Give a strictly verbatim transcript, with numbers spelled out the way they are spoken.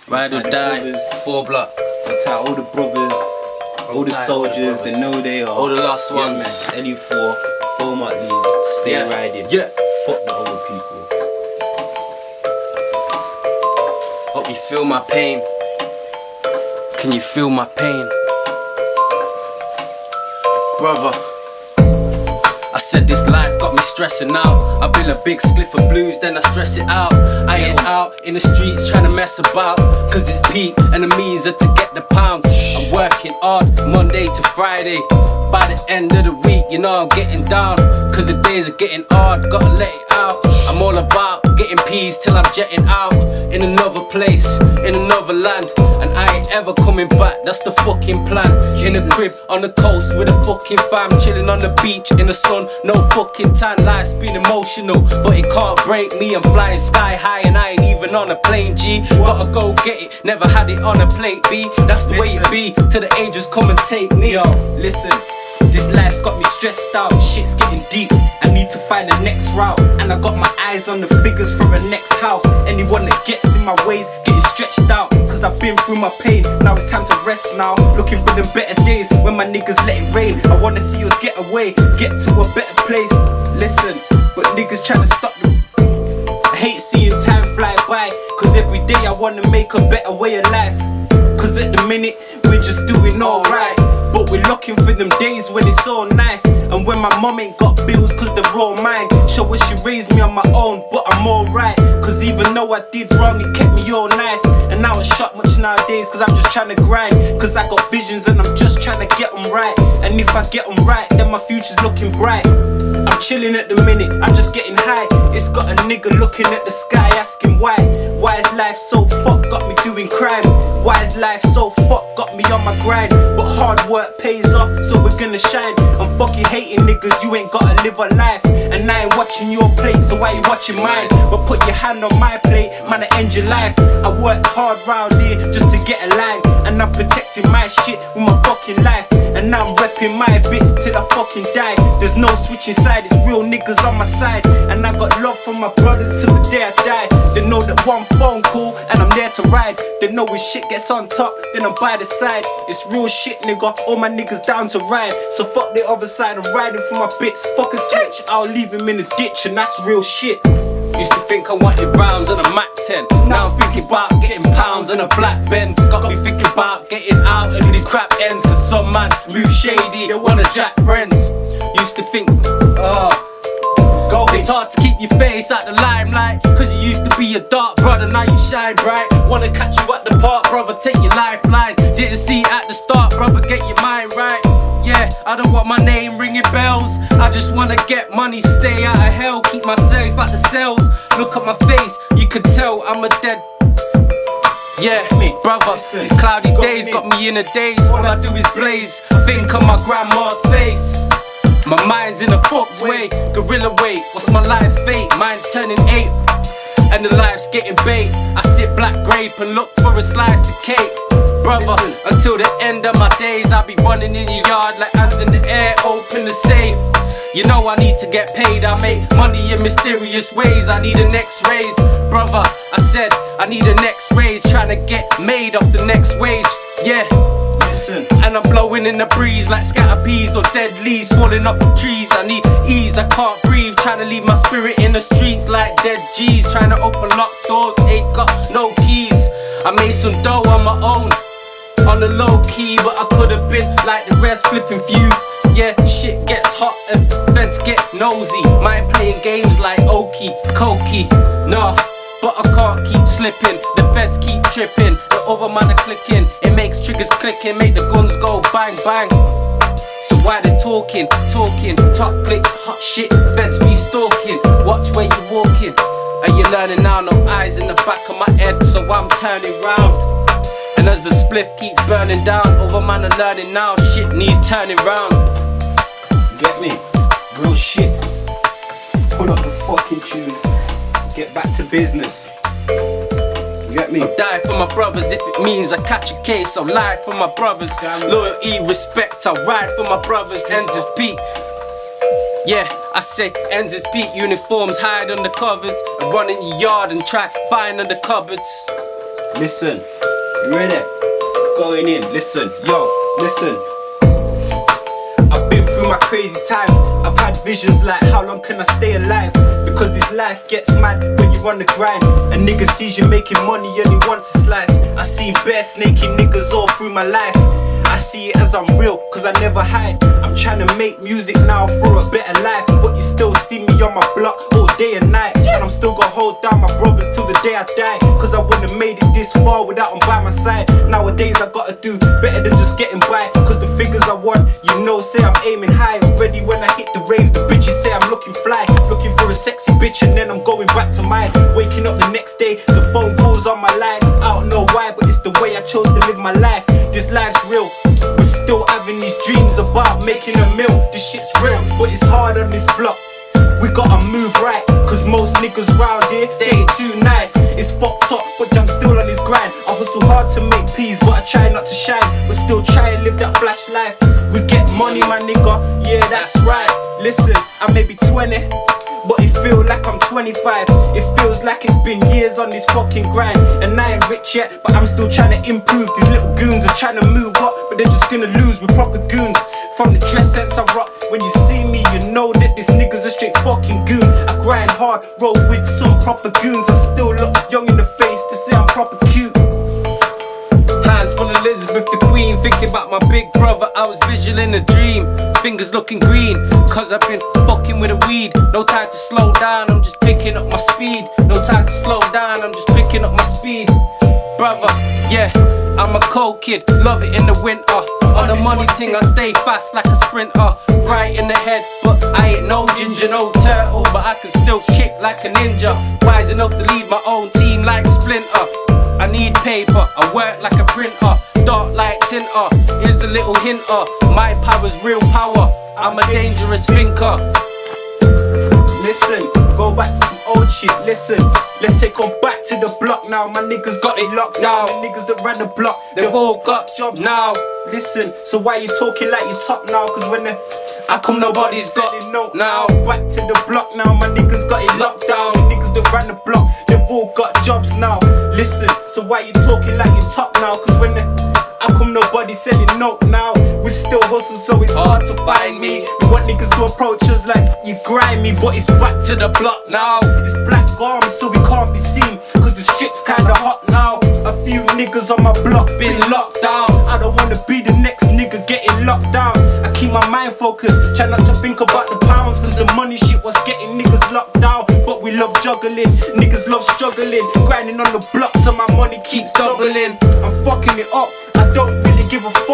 Ride or die, brothers, four block. I tell all the brothers, all the soldiers, they know they are. All the last yeah, ones. L E four, Beaumont Lees, stay yeah. riding. Yeah. Fuck the old people. Hope you feel my pain. Can you feel my pain? Brother, I said this life got me stressing out. I bill a big spliff of blues, then I stress it out. I ain't out in the streets trying to mess about, cause it's peak and the means are to get the pounds. I'm working hard Monday to Friday. By the end of the week, you know I'm getting down, cause the days are getting hard, gotta let it out. I'm all about getting peas till I'm jetting out in another place, in another land, and I ain't ever coming back, that's the fucking plan. In a crib on the coast with a fucking fam, chilling on the beach in the sun, no fucking tan. Life's been emotional, but it can't break me. I'm flying sky high and I ain't even on a plane, G. Gotta go get it, never had it on a plate, B. That's the way it be, till the angels come and take me. Yo, listen, this life's got me stressed out, shit's getting deep, I need to find the next route, and I got my eyes on the figures for a next house. Anyone that gets in my ways, getting stretched out, cause I've been through my pain, now it's time to rest now. Looking for them better days, when my niggas let it rain. I wanna see us get away, get to a better place. Listen, but niggas trying to stop them. I hate seeing time fly by, cause every day I wanna make a better way of life. Cause at the minute, we're just doing alright, but we're looking for them days when it's so nice. And when my mum ain't got bills cause they're all mine. Show her she raised me on my own, but I'm alright, cause even though I did wrong, it kept me all nice. And now it's shot much nowadays, cause I'm just trying to grind, cause I got visions and I'm just trying to get them right. And if I get them right, then my future's looking bright. I'm chilling at the minute, I'm just getting high. It's got a nigga looking at the sky asking why. Why is life so fucked, got me doing crime? Why is life so fucked, got me on my grind? But hard work pays off, so we're gonna shine. I'm fucking hating niggas, you ain't gotta live a life. And I ain't watching your plate, so why you watching mine? But put your hand on my plate, man, I end your life. I work hard round here just to get a line, and I'm protecting my shit with my fucking life. And now I'm repping my bits till I fucking die. There's no switching side, it's real niggas on my side. And I got love from my brothers till the day I die. They know that one phone call and I'm there to ride. They know when shit gets on top, then I'm by the side. It's real shit, nigga, all my niggas down to ride. So fuck the other side, I'm riding for my bits. Fuck a switch, I'll leave him in the ditch, and that's real shit. Used to think I wanted rounds and a Mac ten. Now I'm thinking about getting pounds and a black Benz. Got me thinking about getting out of these crap ends, cause some man move shady, they wanna jack friends. Used to think, oh, it's hard to keep your face out the limelight, cause you used to be a dark brother, now you shine bright. Wanna catch you at the park, brother, take your lifeline. Didn't see it at the start, brother, get your mind right. Yeah, I don't want my name ringing bells, I just wanna get money, stay out of hell, keep myself out the cells. Look at my face, you can tell I'm a dead. Yeah, me, brother, these cloudy days got me in a daze. All I do is blaze, think of my grandma's face. My mind's in a fucked way, gorilla way. What's my life's fate? Mine's turning ape, and the life's getting bait. I sit black grape and look for a slice of cake. Brother, until the end of my days, I'll be running in your yard like hands in the air, open the safe. You know I need to get paid, I make money in mysterious ways. I need a next raise, brother, I said I need a next raise. Trying to get made off the next wage, yeah. And I'm blowing in the breeze like scatter peas or dead leaves falling off the trees. I need ease, I can't breathe, trying to leave my spirit in the streets like dead G's. Trying to open locked doors, ain't got no keys. I made some dough on my own, on the low key, but I could have been like the rest, flipping few. Yeah, shit gets hot and feds get nosy. Mind playing games like Okie, Koki, nah. But I can't keep slipping, the feds keep tripping, the other man are clicking. It makes triggers clicking, make the guns go bang bang. So why they talking, talking, top clicks, hot shit, feds be stalking. Watch where you walking, are you learning now? No eyes in the back of my head, so I'm turning round. And as the spliff keeps burning down, other man are learning now, shit needs turning round. Get me? Real shit. Pull up the fucking tune. Get back to business. Get me? I'll die for my brothers if it means I catch a case. I'll lie for my brothers. Loyalty, respect, I'll ride for my brothers. Ends is peak. Yeah, I say ends is peak. Uniforms hide under covers and run in your yard and try find under cupboards. Listen, you ready? Going in, listen, yo, listen. I've been through my crazy times. I've had visions like how long can I stay alive? Because this life gets mad when you on the grind. A nigga sees you making money and he wants a slice. I seen bare snaky niggas all through my life. I see it as I'm real, cause I never hide. I'm trying to make music now for a better life. But you still see me on my block all day and night. And I'm still gonna hold down my brothers till the day I die. Cause I wouldn't have made it this far without them by my side. Nowadays I gotta do better than just getting by. Cause the figures I want, you know, say I'm aiming high. Already when I hit the raves, the bitches say I'm looking fly. Looking for a sexy bitch and then I'm going back to mine. Waking up the next day to phone calls on my line. I don't know why, but it's the way I chose to live my life. This life's real. We're still having these dreams about making a meal. This shit's real, but it's hard on this block. We gotta move right, cause most niggas round here, they ain't too nice. It's fucked up, but I'm still on this grind. I hustle hard to make peas, but I try not to shine. But still try and live that flash life. We get money, my nigga, yeah, that's right. Listen, I may be twenty, but it feel like I'm twenty-five. It feels like it's been years on this fucking grind. And I ain't rich yet, but I'm still trying to improve. These little goons are trying to move up, but they're just gonna lose with proper goons. From the dress sense I rock, when you see me you know that this nigga's a straight fucking goon. I grind hard, roll with some proper goons. I still look young in the face to say I'm proper cute. Hands full of Elizabeth the Queen, thinking about my big brother, I was visual in a dream. Fingers looking green, cause I've been fucking with a weed. No time to slow down, I'm just picking up my speed. No time to slow down, I'm just picking up my speed. Brother, yeah, I'm a cold kid, love it in the winter. On the money thing, I stay fast like a sprinter. Right in the head, but I ain't no ginger, no turtle, but I can still kick like a ninja. Wise enough to lead my own team like Splinter. I need paper, I work like a printer. Dark like tinter, here's a little hinter. My power's real power, I'm a dangerous thinker. Listen, go back to some old shit, listen. Let's take on back to the block now. My niggas got it locked down. The niggas that ran the block, they've all got jobs now. Listen, so why you talking like you top now? Cause when the I come nobody's got it no now. Back to the block now, my niggas got it locked down. The niggas that ran the block, they've all got jobs now. Listen, so why you talking like you top now? Cause when the how come nobody selling note now? We still hustle so it's hard to find me. We want niggas to approach us like you grind me, but it's back to the block now. It's black garments so we can't be seen, cause the shit's kinda hot now. A few niggas on my block been locked down. I don't wanna be the next nigga getting locked down. I keep my mind focused, try not to think about the pounds, cause the money shit was getting niggas locked down. But we love juggling, niggas love struggling, grinding on the block so my money keeps doubling. I'm fucking it up, I don't really give a fuck.